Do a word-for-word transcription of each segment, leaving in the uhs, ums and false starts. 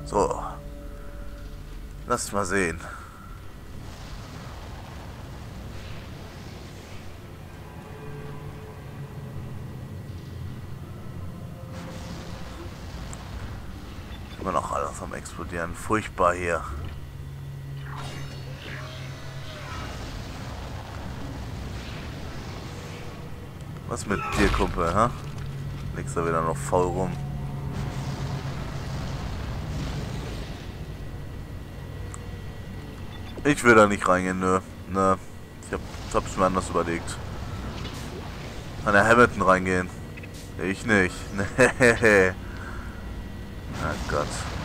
So. Lass mal sehen. Immer noch alles am Explodieren. Furchtbar hier. Was mit dir, Kumpel, ha? Liegst da wieder noch faul rum. Ich will da nicht reingehen, nö. Nö. Ich hab, hab's mir anders überlegt. An der Hamilton reingehen. Ich nicht. Nee. Oh Gott.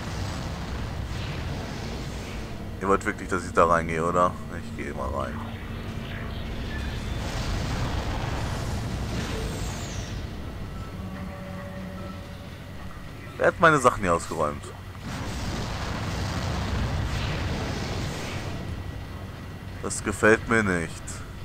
Ihr wollt wirklich, dass ich da reingehe, oder? Ich gehe mal rein. Wer hat meine Sachen hier ausgeräumt? Das gefällt mir nicht.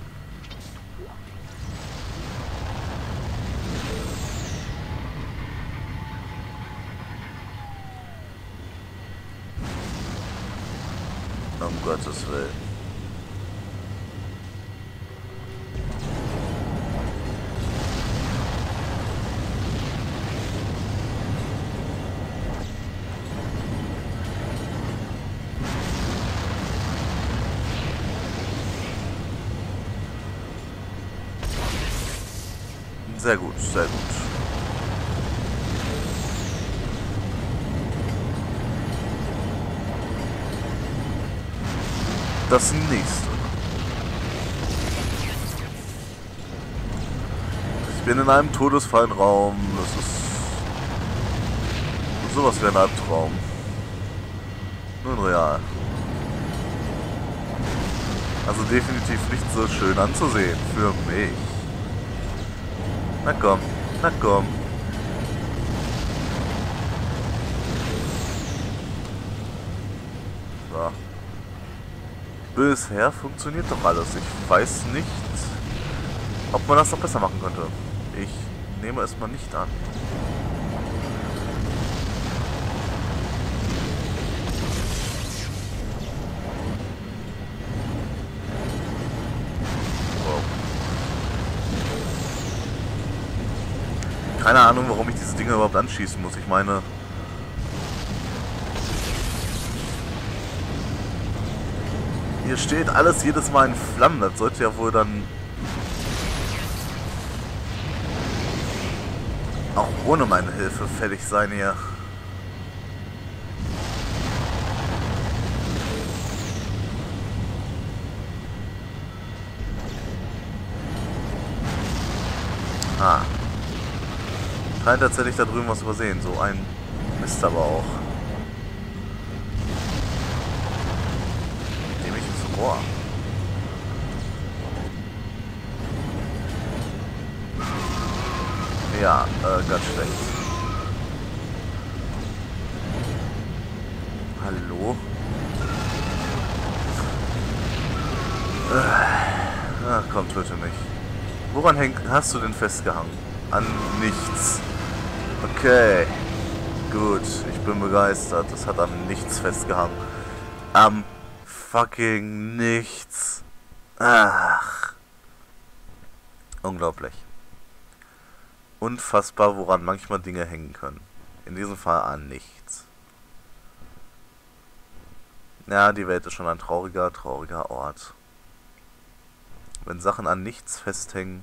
Um Gottes Willen. Sehr gut, sehr gut. Das nächste. Ich bin in einem todesfreien Raum. Das ist sowas wie ein Albtraum. Nun real. Also definitiv nicht so schön anzusehen für mich. Na komm, na komm. So. Bisher funktioniert doch alles. Ich weiß nicht, ob man das noch besser machen könnte. Ich nehme es mal nicht an. Keine Ahnung, warum ich diese Dinge überhaupt anschießen muss. Ich meine... Hier steht alles jedes Mal in Flammen. Das sollte ja wohl dann... auch ohne meine Hilfe fertig sein hier. Ah. Scheint tatsächlich da drüben was übersehen. So ein Mist aber auch. Nehme ich ins Rohr. Ja, äh, ganz schlecht. Hallo? Ach komm, töte mich. Woran häng, hast du denn festgehangen? An nichts. Okay. Gut, ich bin begeistert. Das hat an nichts festgehangen. Am fucking nichts. Ach. Unglaublich. Unfassbar, woran manchmal Dinge hängen können. In diesem Fall an nichts. Ja, die Welt ist schon ein trauriger, trauriger Ort. Wenn Sachen an nichts festhängen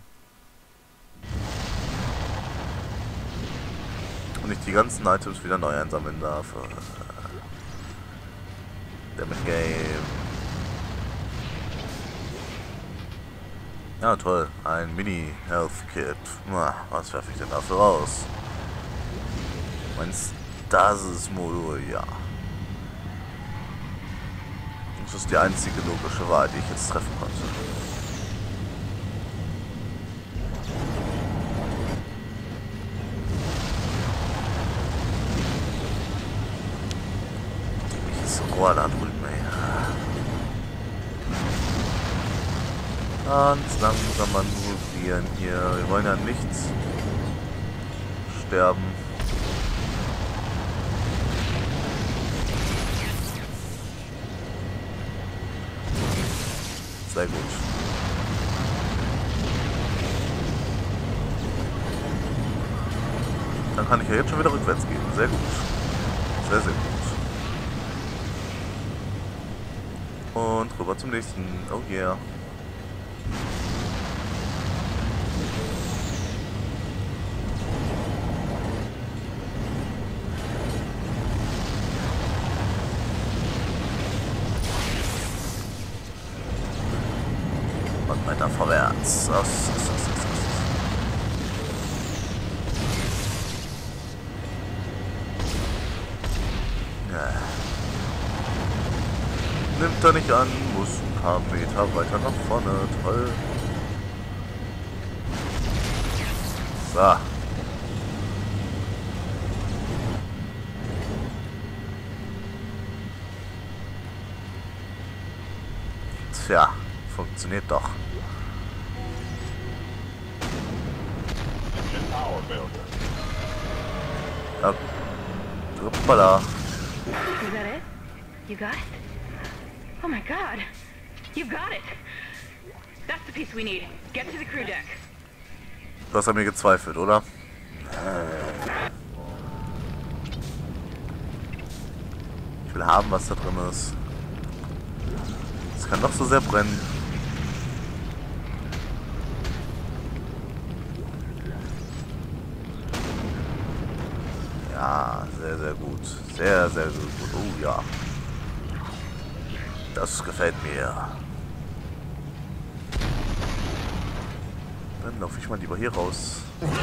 und ich die ganzen Items wieder neu einsammeln darf. Damit Game. Ja, toll. Ein Mini-Health-Kit. Was werfe ich denn dafür raus? Mein Stasis-Modul, ja. Das ist die einzige logische Wahl, die ich jetzt treffen konnte. Welches Rohr da drüben, ey. Ganz langsam manövrieren hier. Wir wollen ja nichts sterben. Sehr gut. Dann kann ich ja jetzt schon wieder rückwärts gehen. Sehr gut. Sehr, sehr gut. Und rüber zum nächsten. Oh yeah. Und weiter vorwärts. Aus, aus, aus, aus, aus. Ja. Nimmt er nicht an, muss ein paar Meter weiter nach vorne. Toll. So. Tja, funktioniert doch. Ja. Hoppala. Is that it? You got it? Oh my god. You got it. That's the piece we need. Get to the crew deck. Du hast an mir gezweifelt, oder? Ich will haben, was da drin ist. Es kann doch so sehr brennen. Ja, sehr, sehr gut. Sehr, sehr gut. Oh ja. Das gefällt mir. Dann laufe ich mal lieber hier raus.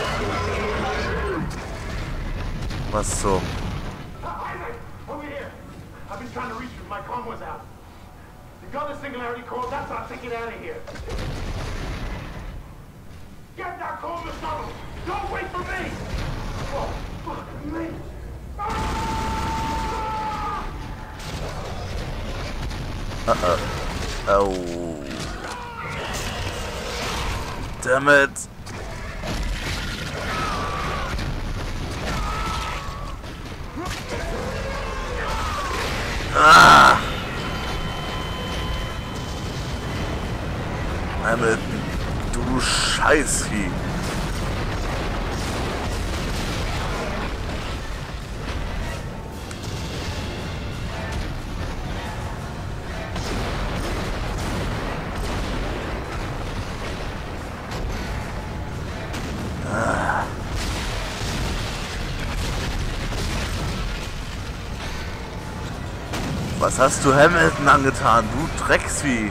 Was zum... Over here. I've been trying to reach you. My comm was out. The gun is singularity called. That's our ticket out of here. Get that call to tunnel. Don't wait for me. Oh, fuck me. Uh-oh. Oh. Damn it. Ah. Hamilton, du Scheißvieh. Was hast du Hamilton angetan, du Drecksvieh?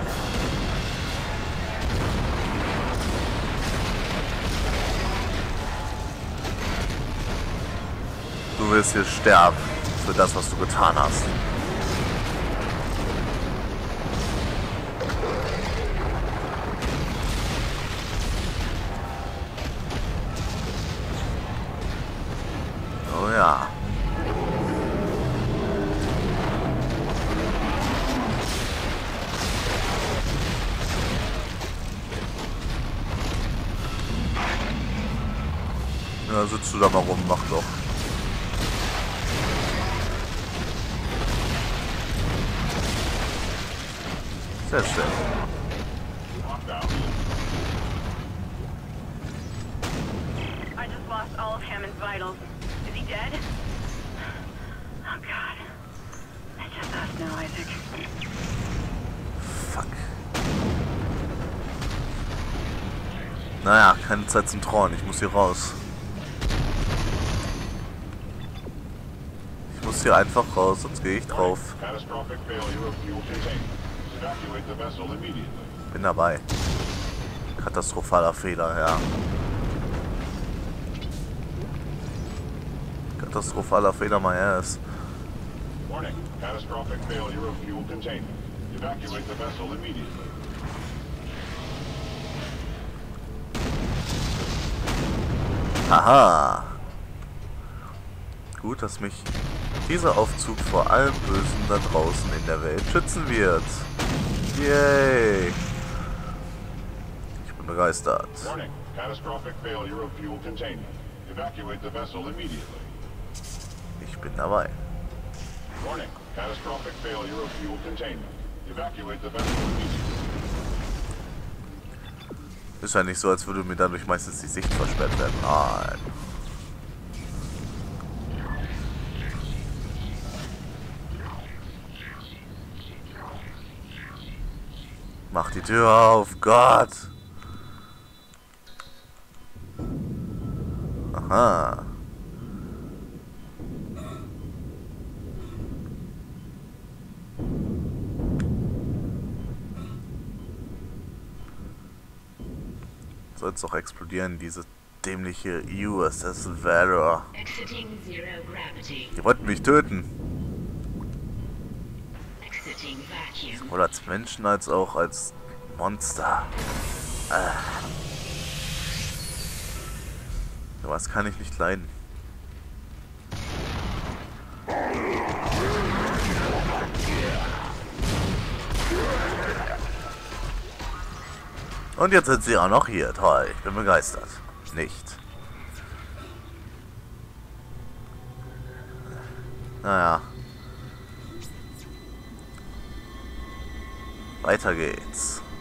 Du wirst hier sterben für das, was du getan hast. Oh ja. Ja, sitzt du da mal rum, mach doch. Sehr schön. I just lost all of Hammond's vitals. Is he dead? Oh god. I just lost now, Isaac. Fuck. Naja, keine Zeit zum Trauen. Ich muss hier raus. Ich muss hier einfach raus, sonst gehe ich drauf. Bin dabei. Katastrophaler Fehler, ja. Katastrophaler Fehler, my ass. Warning. Catastrophic failure of fuel containment. Evacuate the vessel immediately. Haha. Gut, dass mich dieser Aufzug vor allem Bösen da draußen in der Welt schützen wird. Yay. Ich bin begeistert. Warning. Catastrophic failure of fuel containment. Evacuate the vessel immediately. Ich bin dabei. Warning. Catastrophic failure of fuel containment. Evacuate the vessel immediately. Ist ja nicht so, als würde mir dadurch meistens die Sicht versperrt werden. Nein. Mach die Tür auf, Gott! Aha. Soll es doch explodieren, diese dämliche U S S Valor. Die wollten mich töten. Sowohl als Menschen als auch als Monster. Äh. Was kann ich nicht leiden? Und jetzt sind sie auch noch hier. Toll, ich bin begeistert. Nicht. Naja. Weiter geht's.